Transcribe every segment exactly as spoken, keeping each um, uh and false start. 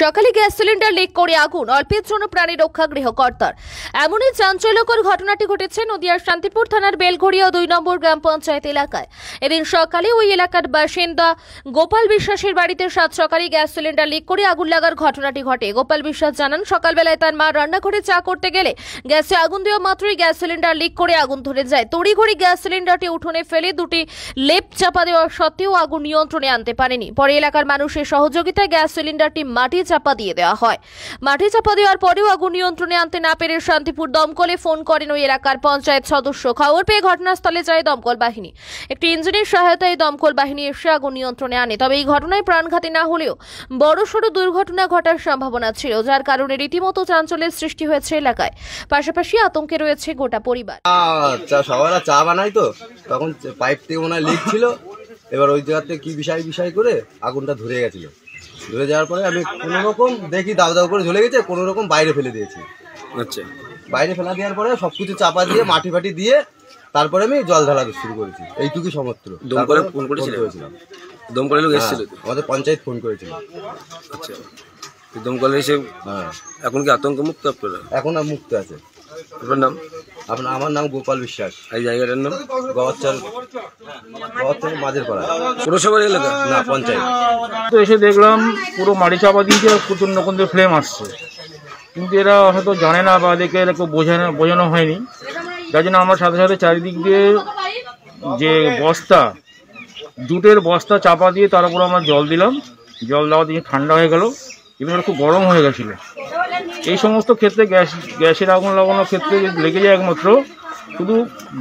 সকালে gas cylinder leak করে আগুন, অল্পের জন্য প্রাণী রক্ষা গৃহকর্তার। এমনই চাঞ্চল্যকর ঘটনাটি ঘটেছে নদিয়ার শান্তিপুর থানার বেলঘড়িয়া দুই নম্বর গ্রাম পঞ্চায়েত এলাকায়। এদিন সকালে ওই এলাকার বাসিন্দা গোপাল বিশ্বাসের বাড়িতে সাত সকালে গ্যাস সিলিন্ডার লিক করে আগুন লাগার ঘটনাটি ঘটে। গোপাল বিশ্বাস জানান, সকালবেলায় তার মা রান্নাঘরে চা করতে গেলে গ্যাসে আগুন দেওয়া মাত্রই গ্যাস সিলিন্ডার লিক করে আগুন ধরে যায়। তড়িঘড়ি গ্যাস সিলিন্ডারটি উঠোনে ফেলে দুটি লেপ চাপা দেওয়া সত্ত্বেও আগুন নিয়ন্ত্রণে আনতে পারেনি। পরে এলাকার মানুষের সহযোগিতায় গ্যাস সিলিন্ডারটি মাটি চাপা দিয়ে দেওয়া হয়। মাটি চাপা দেওয়ার পরেও আগুন নিয়ন্ত্রণে আনতে না পেরে শান্তিপুর দমকলে ফোন করেন ওই এলাকার পঞ্চায়েত সদস্য। খবর পেয়ে ঘটনাস্থলে যায় দমকল বাহিনী। একটি ইঞ্জিনের সহায়তায় দমকল বাহিনী এসে আগুন নিয়ন্ত্রণে আনে। তবে এই ঘটনায় প্রাণঘাতী না হলেও বড়সড় দুর্ঘটনা ঘটার সম্ভাবনা ছিল, যার কারণে রীতিমতো চাঞ্চল্যের সৃষ্টি হয়েছে এলাকায়। পাশাপাশি আতঙ্কে রয়েছে গোটা পরিবার। সবাই চা বানাই তো, তখন পাইপ থেকে মনে হয় লিক ছিল। এবার ওই জায়গাতে কি বিষয় বিষয় করে আগুনটা ধরে গেছিল। ধরে যাওয়ার পরে আমি কোনো রকম দেখি দাউ দাউ করে জ্বলে গেছে, কোনো রকম বাইরে ফেলে দিয়েছি। আচ্ছা, বাইরে ফেলা দেওয়ার পরে সবকিছু চাপা দিয়ে মাটি ফাটি দিয়ে তারপরে আমি জল ঢালা শুরু করেছি। এইটুকুই সমস্ত। দমকলে ফোন করেছিলাম, দমকলে লোক এসেছিল, আমাদের পঞ্চায়েত ফোন করেছিল। আচ্ছা, দমকলে এসে এখন কি আতঙ্ক মুক্ত? আপনারা এখন মুক্ত আছে। আপনার নাম? আপনার আমার নাম গোপাল বিশ্বাস। এই জায়গাটার নাম গওয়ারচাল, গওয়ারচাল মাঝের পাড়া, পুরসভার এলাকা না পঞ্চায়েত। তো এসে দেখলাম পুরো মাটি চাপা দিয়েছে, প্রচন্ড রকমের ফ্লেম আসছে, কিন্তু এরা হয়তো জানে না বা এদেরকে এরকম বোঝানো বোঝানো হয়নি। যার জন্য আমার সাথে সাথে চারিদিক দিয়ে যে বস্তা, জুটের বস্তা চাপা দিয়ে তার উপর আমরা জল দিলাম। জল দেওয়া দিয়ে ঠান্ডা হয়ে গেল, এবং খুব গরম হয়ে গেছিলো। এই সমস্ত ক্ষেত্রে গ্যাস গ্যাসের আগুন লাগানোর ক্ষেত্রে লেগে যায় একমাত্র শুধু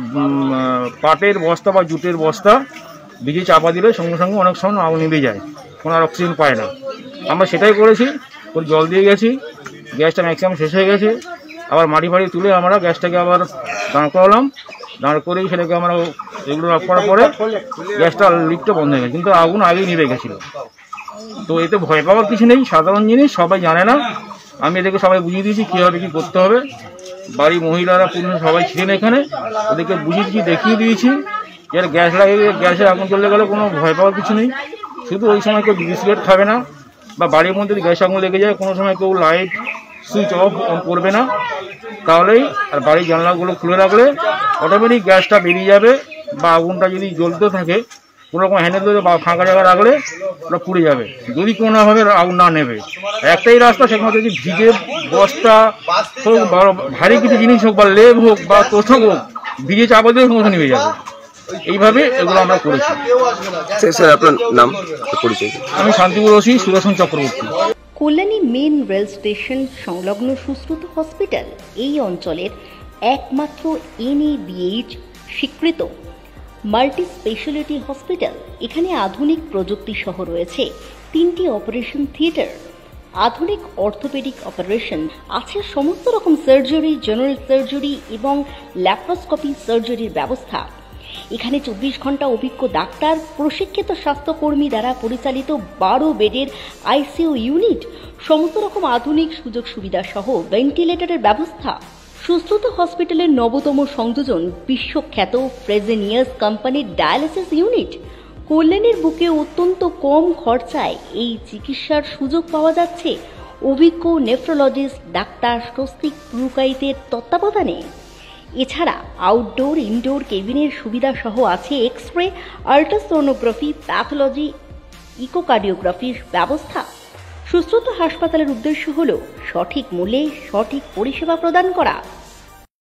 পাটের বস্তা বা জুটের বস্তা ভিজে চাপা দিলে সঙ্গে সঙ্গে অনেক সময় আগুন নিভে যায়, কোনো আর অক্সিজেন পায় না। আমরা সেটাই করেছি, ওর জল দিয়ে গেছি, গ্যাসটা ম্যাক্সিমাম শেষ হয়ে গেছে। আবার মাটি ফাটি তুলে আমরা গ্যাসটাকে আবার দাঁড় করালাম। দাঁড় করেই সেটাকে আমরা এগুলো অফ করার পরে গ্যাসটা লিকটা বন্ধ হয়ে গেছে, কিন্তু আগুন আগেই নিভে গেছিলো। তো এতে ভয় পাওয়ার কিছু নেই, সাধারণ জিনিস, সবাই জানে না। আমি এদেরকে সবাই বুঝিয়ে দিয়েছি কীভাবে কী করতে হবে। বাড়ির মহিলারা পুরুষ সবাই ছিলেন এখানে, ওদেরকে বুঝিয়ে দিয়েছি, দেখিয়ে দিয়েছি। এর গ্যাস লাগিয়ে গ্যাসে আগুন চলে গেলে কোনো ভয় পাওয়ার কিছু নেই। শুধু ওই সময় কেউ বিস্কুট খাবে না, বা বাড়ির মধ্যে যদি গ্যাস আগুন লেগে যায় কোনো সময় কেউ লাইট সুইচ অফ অন করবে না, তাহলেই আর বাড়ির জানলাগুলো খুলে রাখলে অটোমেটিক গ্যাসটা বেরিয়ে যাবে। বা আগুনটা যদি জ্বলতে থাকে কোনো রকম হ্যান্ডেল ধরে বা ফাঁকা জায়গা রাখলে ওটা পুড়ে যাবে, যদি কোনোভাবে আগুন না নেবে। একটাই রাস্তা, সেখানে যদি ভিজে বস্তা হোক বা ভারী কিছু জিনিস হোক বা লেপ হোক বা তোষক হোক, ভিজে চাপা দিয়ে সমস্যা নেমে যাবে। এইভাবে এগুলো আমরা করেছি। আপনার নাম পরিচয়? আমি Shantipur OC Sudarshan Chakraborty. Kalyani main rail station সংলগ্ন সুশ্রুত হসপিটাল এই অঞ্চলের একমাত্র এন এ বি এইচ স্বীকৃত মাল্টি স্পেশালিটি হসপিটাল। এখানে আধুনিক প্রযুক্তি সহ রয়েছে তিনটি অপারেশন থিয়েটার, আধুনিক অর্থোপেডিক অপারেশন, আছে সমস্ত রকম সার্জারি, জেনারেল সার্জারি এবং ল্যাপ্রোস্কোপি সার্জারির ব্যবস্থা। এখানে চব্বিশ ঘন্টা অভিজ্ঞ ডাক্তার, প্রশিক্ষিত স্বাস্থ্যকর্মী দ্বারা পরিচালিত বারো বেডের আইসিইউ ইউনিট, সমস্ত রকম আধুনিক সুযোগ সুবিধা সহ ভেন্টিলেটরের ব্যবস্থা। সুশ্রুত হসপিটালের নবতম সংযোজন বিশ্বখ্যাত ফ্রেজেনিয়াস কোম্পানির ডায়ালিসিস ইউনিট। কল্যাণীর বুকে অত্যন্ত কম খরচায় এই চিকিৎসার সুযোগ পাওয়া যাচ্ছে অভিজ্ঞ নেফ্রোলজিস্ট ডাক্তার স্বস্তিক পুরকাইতের তত্ত্বাবধানে। এছাড়া আউটডোর ইনডোর কেবিনের সুবিধা সহ আছে এক্স রে, আল্ট্রাসোনোগ্রাফি, প্যাথোলজি, ইকোকার্ডিওগ্রাফির ব্যবস্থা। সুশ্রুত হাসপাতালের উদ্দেশ্য হল সঠিক মূল্যে সঠিক পরিষেবা প্রদান করা।